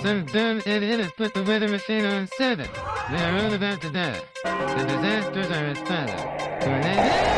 Some dumb idiot has put the weather machine on 7. They are all about to die. The disasters are as follows. Tornado!